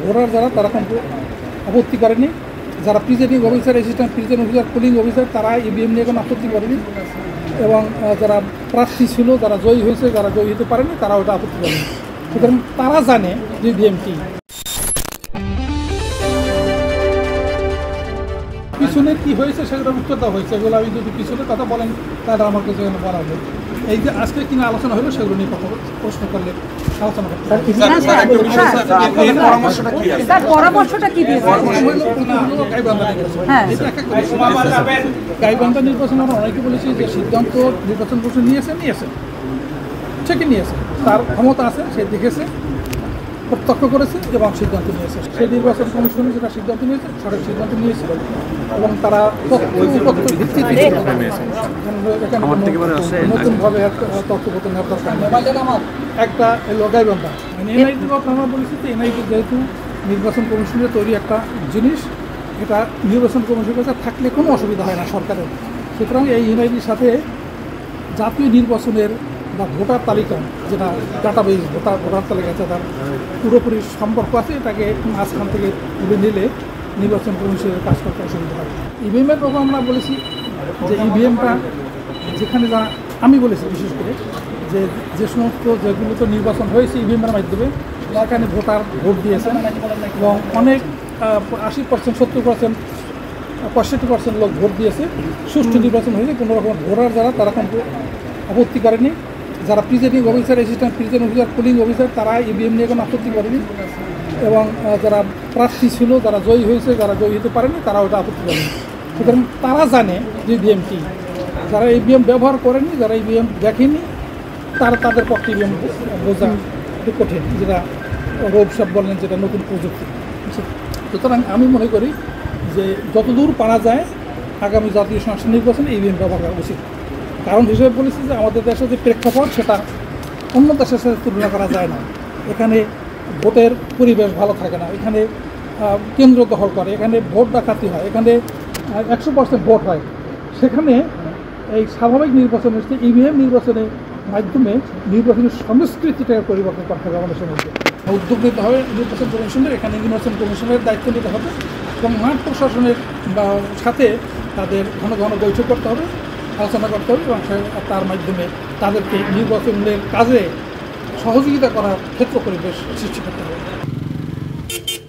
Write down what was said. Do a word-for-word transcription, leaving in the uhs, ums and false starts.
Voter যারা তারা কিন্তু আপত্তি করেনি, যারা presiding officer, assistant presiding officer, polling officer তারা ইভিএম নিয়ে কোনো আপত্তি করেনি, এবং যারা প্রার্থী ছিল, যারা জয়ী হয়েছে, যারা জয়ী হতে পারেনি তারা ওটা আপত্তি করেনি। সুতরাং তারা জানে যে ইভিএম কি। পিছনে কি হয়েছে সেগুলোর উত্তর দেওয়া হয়েছে, এগুলো আমি যদি পিছনে কথা বলেন তাহলে আমার কাছে বলা হবে। এই যে আজকে কিনা আলোচনা হলো সেগুলো নিয়ে কথা প্রশ্ন করলে আলোচনা করতে গাইবান্ধা নির্বাচন আমরা অনেকে বলেছি যে সিদ্ধান্ত নির্বাচন কমিশন নিয়েছে নিয়েছে ঠিকই নিয়েছে, তার ক্ষমতা আছে, সে দেখেছে, প্রত্যক্ষ করেছে এবং সিদ্ধান্ত নিয়েছে। সেই নির্বাচন কমিশন যেটা সিদ্ধান্ত নিয়েছে সঠিক সিদ্ধান্ত নিয়েছে এবং তারা ভিত্তিতে নতুনভাবে তথ্য প্রদান দরকার। একটা গাইবান্ধা মানে এনআইটি আমরা বলেছি যে এনআইটি যেহেতু নির্বাচন কমিশনের তৈরি একটা জিনিস, এটা নির্বাচন কমিশনের কাছে থাকলে কোনো অসুবিধা হয় না সরকারের। সুতরাং এই এনআইটির সাথে জাতীয় নির্বাচনের বা ভোটার তালিকা যেটা ডাটাবেস ভোটার ভোটার তালিকা আছে তার পুরোপুরি সম্পর্ক আছে, এটাকে মাঝখান থেকে তুলে নিলে নির্বাচন কমিশনের কাজ করতে অসুবিধা হয়। ইভিএমের প্রোগ্রাম আমরা বলেছি যে ইভিএমটা যেখানে যা আমি বলেছি বিশেষ করে যে যে সমস্ত যেগুলোতে নির্বাচন হয়েছে ইভিএমের মাধ্যমে সেখানে ভোটার ভোট দিয়েছেন এবং অনেক আশি পার্সেন্ট সত্তর পার্সেন্ট পঁয়ষট্টি পার্সেন্ট লোক ভোট দিয়েছে, সুষ্ঠু নির্বাচন হয়েছে, কোনো রকম ভোটার যারা তারা কিন্তু আপত্তি করেনি, যারা presiding officer, assistant presiding officer, polling officer তারা ইভিএম নিয়ে কোনো আপত্তি করেনি, এবং যারা প্রার্থী ছিল, যারা জয়ী হয়েছে, যারা জয়ী হতে পারেনি তারা ওটা আপত্তি করেনি। সুতরাং তারা জানে যে ইভিএম কী। যারা ইভিএম ব্যবহার করেনি, যারা ইভিএম দেখেনি, তারা তাদের পক্ষে ইভিএম বোঝা একটু কঠিন, যেটা রোব সাহেব বললেন যেটা নতুন প্রযুক্তি। সুতরাং আমি মনে করি যে যতদূর পারা যায় আগামী জাতীয় সংসদ নির্বাচনে ইভিএম ব্যবহার করা উচিত। কারণ হিসেবে বলেছি যে আমাদের দেশের যে প্রেক্ষাপট সেটা অন্য দেশের সাথে তুলনা করা যায় না। এখানে ভোটের পরিবেশ ভালো থাকে না, এখানে কেন্দ্র দখল করে, এখানে ভোট ডাকাতি হয়, এখানে একশো পার্সেন্ট ভোট হয়। সেখানে এই স্বাভাবিক নির্বাচনের চেয়ে ইভিএম নির্বাচনের মাধ্যমে নির্বাচনের সংস্কৃতিটাকে পরিবর্তন করতে হবে। আমাদের সমাজে উদ্যোগ নিতে হবে নির্বাচন কমিশনের, এখানে নির্বাচন কমিশনের দায়িত্ব নিতে হবে এবং মাঠ প্রশাসনের সাথে তাদের ঘন ঘন বৈঠক করতে হবে, আলোচনা করতে হবে এবং তার মাধ্যমে তাদেরকে নির্বাচনের কাজে সহযোগিতা করার ক্ষেত্র পরিবেশ সৃষ্টি করতে হবে।